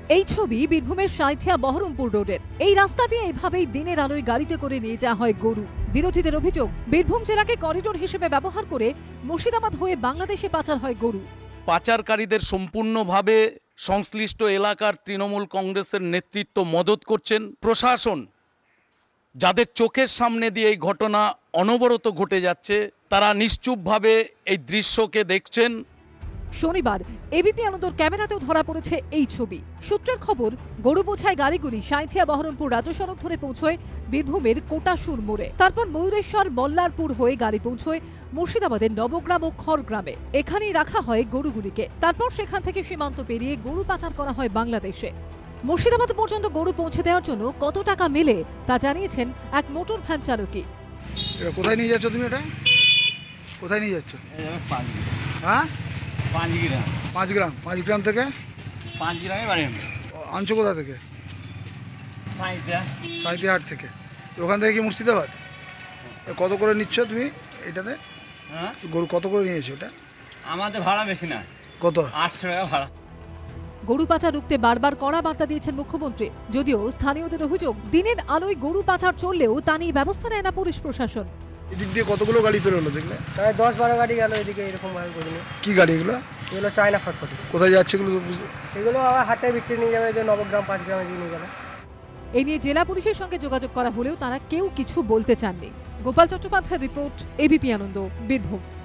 এই ছবি বীরভূমের সাঁইথিয়া বহরমপুর রোডের। এই রাস্তা দিয়ে এভাবেই দিনের আলোয় গাড়িতে করে নিয়ে যাওয়া হয় গরু। বিরোধীদের অভিযোগ, বীরভূম জেলাকে করিডোর হিসেবে ব্যবহার করে মুর্শিদাবাদ হয়ে বাংলাদেশে পাচার হয় গরু। পাচারকারীদের সম্পূর্ণভাবে সংশ্লিষ্ট এলাকার তৃণমূল কংগ্রেসের নেতৃত্ব মদত করছেন। প্রশাসন যাদের চোখের সামনে দিয়ে এই ঘটনা অনবরত ঘটে যাচ্ছে, তারা নিশ্চুপভাবে এই দৃশ্যকে দেখছেন। শনিবার এবিপি আনন্দর ক্যামেরাতেও ধরা পড়েছে এই ছবি। সূত্রের খবর, গরু বোঝাই গাড়িগুলি সাঁইথিয়া বহরমপুর রাজ্য সড়ক ধরে পৌঁছয় বীরভূমের কোটাসুর মোড়ে। তারপর ময়ূরেশ্বর মল্লারপুর হয়ে গাড়ি পৌঁছয় মুর্শিদাবাদের নবগ্রাম ও খড়গ্রামে। এখানেই রাখা হয় গরুগুলিকে। তারপর সেখান থেকে সীমান্ত পেরিয়ে গরু পাচার করা হয় বাংলাদেশে। মুর্শিদাবাদ পর্যন্ত গরু পৌঁছে দেওয়ার জন্য কত টাকা মেলে তা জানিয়েছেন এক মোটর ভ্যান চালকই। কোথায় নিয়ে যাচ্ছ তুমি? এটা কোথায় নিয়ে যাচ্ছ? হ্যাঁ, 5 গ্রাম। 5 গ্রাম থেকে 5 গ্রামে বাড়ি আনছো কোথা থেকে? সাঁইথিয়াহাট থেকে। ওখান থেকে কি মুর্শিদাবাদ? কত করে নিচ্ছ তুমি এটাতে? হ্যাঁ, গরু কত করে নিয়েছো এটা? আমাদের ভাড়া বেশি না। কত? 800 টাকা ভাড়া। গরু পাচার রুখতে বারবার কড়া বার্তা দিয়েছেন মুখ্যমন্ত্রী। যদিও স্থানীয়দের অভিযোগ, দিনের আলোয় গরু পাচার চললেও তা নিয়ে ব্যবস্থা নেয় না পুলিশ প্রশাসন। এদিক দিয়ে কতগুলো গাড়ি বেরোলো দেখলে? প্রায় 10-12 গাড়ি গেল এদিকে এরকম ভাবে করিনি। কি গাড়ি এগুলো? এগুলো চায়না ফটফটি। কোথায় যাচ্ছে এগুলো? এগুলো আবার হাটে বিক্রি নিয়ে যাবে, যে নবগ্রাম 5 গ্রামে দিয়ে নিয়ে যাবে। এই নিয়ে জেলা পুলিশের সঙ্গে যোগাযোগ করা হলেও তারা কেউ কিছু বলতে চাননি। গোপাল চট্টোপাধ্যায়ের রিপোর্ট, এবিপি আনন্দ, বীরভূম।